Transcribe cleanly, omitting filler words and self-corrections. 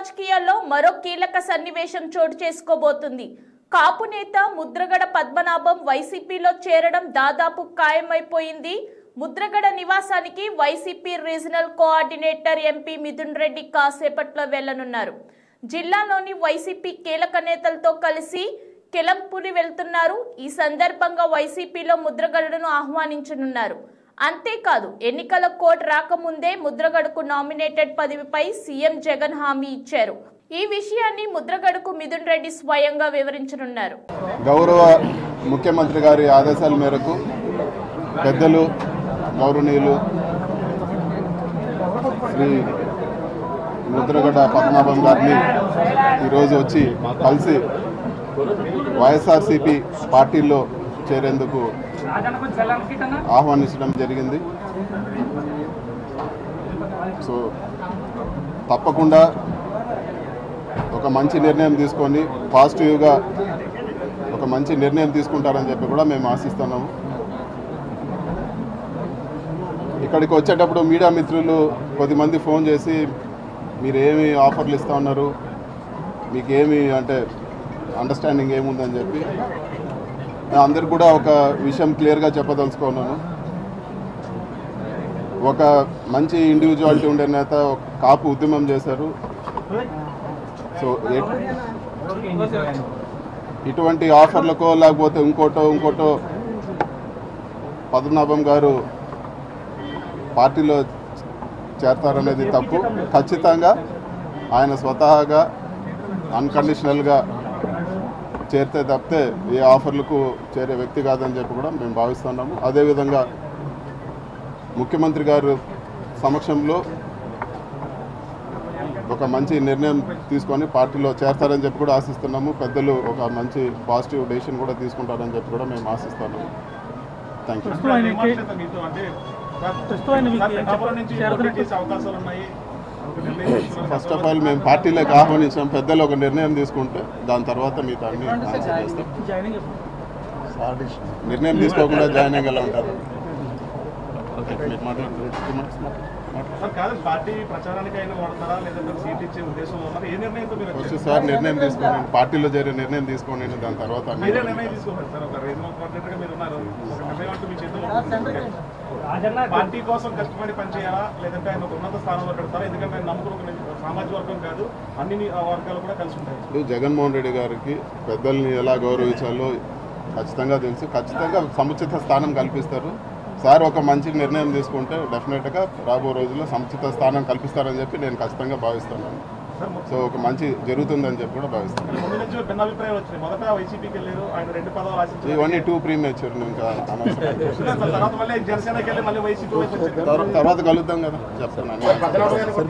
రాజకీయాల్లో మరో కీలక సన్నివేశం చోటు చేసుకోబోతుంది. కాపు నేత ముద్రగడ పద్మనాభం వైసీపీలో చేరడం దాదాపు ఖాయమైపోయింది. ముద్రగడ నివాసానికి YCP regional coordinator MP Mithun Reddy కాసేపట్లో వెళ్లనున్నారు. జిల్లాలోని వైసీపీ కీలక నేతలతో కలిసి కెలంపూరి వెళ్తున్నారు. ఈ సందర్భంగా వైసీపీలో ముద్రగడను ఆహ్వానించనున్నారు. అంతేకాదు, ఎన్నికల కోడ్ రాకముందే ముద్రగడకు నామినేటెడ్ పదవిపై సీఎం జగన్ హామీ ఇచ్చారు. ఈ విషయాన్ని ముద్రగడకు మిథున్ రెడ్డి స్వయంగా వివరించనున్నారు. గౌరవ ముఖ్యమంత్రి గారి ఆదేశాల మేరకు పెద్దలు గౌరవనీయులు శ్రీ ముద్రగడ పద్మనాభం గారిని ఈరోజు వచ్చి కలిసి వైఎస్ఆర్సీపీ పార్టీలో చేరేందుకు ఆహ్వానించడం జరిగింది. సో తప్పకుండా ఒక మంచి నిర్ణయం తీసుకొని పాజిటివ్గా ఒక మంచి నిర్ణయం తీసుకుంటారని చెప్పి కూడా మేము ఆశిస్తున్నాము. ఇక్కడికి వచ్చేటప్పుడు మీడియా మిత్రులు కొద్దిమంది ఫోన్ చేసి మీరు ఏమి ఆఫర్లు ఇస్తూ ఉన్నారు, మీకు ఏమి అంటే అండర్స్టాండింగ్ ఏముందని చెప్పి అందరికి కూడా ఒక విషయం క్లియర్గా చెప్పదలుచుకున్నాను. ఒక మంచి ఇండివిజువాలిటీ ఉండే నేత కాపు ఉద్యమం చేశారు. సో ఇటువంటి ఆఫర్లకో లేకపోతే ఇంకోటో పద్మనాభం గారు పార్టీలో చేరతారనేది తప్పు. ఖచ్చితంగా ఆయన స్వతహాగా అన్కండిషనల్గా చేరితే తప్పితే ఏ ఆఫర్లకు చేరే వ్యక్తి కాదని చెప్పి కూడా మేము భావిస్తున్నాము. అదేవిధంగా ముఖ్యమంత్రి గారు సమక్షంలో ఒక మంచి నిర్ణయం తీసుకొని పార్టీలో చేరతారని చెప్పి కూడా ఆశిస్తున్నాము. పెద్దలు ఒక మంచి పాజిటివ్ డెసిషన్ కూడా తీసుకుంటారని చెప్పి కూడా మేము ఆశిస్తున్నాము. Thank you. First of all మేము పార్టీలోకి ఆహ్వానించాం. పెద్దలు ఒక నిర్ణయం తీసుకుంటే దాని తర్వాత మిగతా అన్ని ఆన్సర్ చేస్తాం. నిర్ణయం తీసుకోకుండా జాయిన్ అయ్యి ఎలా ఉంటారు? సార్ నిర్ణయం తీసుకోండి, పార్టీలో చేరే నిర్ణయం తీసుకోండి. దాని తర్వాత పార్టీ కోసం కష్టపడి పనిచేయాలా లేదంటే ఆయన ఒక ఉన్నత స్థానంలో పెడతారా? ఎందుకంటే ఆయన నమ్ముకున్న సామాజిక వర్గం కాదు, అన్ని వర్గాలు కూడా కలిసి ఉంటాయి. జగన్మోహన్ రెడ్డి గారికి పెద్దల్ని ఎలా గౌరవించాలో ఖచ్చితంగా తెలుసు. ఖచ్చితంగా సముచిత స్థానం కల్పిస్తారు. సార్ ఒక మంచి నిర్ణయం తీసుకుంటే డెఫినెట్గా రాబో రోజుల్లో సముచిత స్థానం కల్పిస్తారని చెప్పి నేను ఖచ్చితంగా భావిస్తున్నాను. సో ఒక మంచి జరుగుతుందని చెప్పి కూడా భావిస్తున్నాను. ఇవన్నీ టూ ప్రీమేచ్యూర్, ఇంకా తర్వాత కలుద్దాం కదా చెప్తాను.